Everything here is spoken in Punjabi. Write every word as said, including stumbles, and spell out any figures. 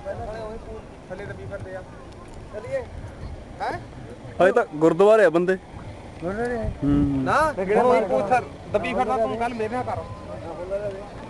ਥੱਲੇ ਦੱਬੀ ਫਿਰਦੇ ਆ ਚਲੀਏ ਹੈ ਹਜੇ ਤਾਂ ਗੁਰਦੁਆਰੇ ਆ ਬੰਦੇ ਨਾ ਦੱਬੀ ਫਿਰਦਾ ਤੂੰ ਕੱਲ ਮੇਰੇ ਨਾਲ ਕਰ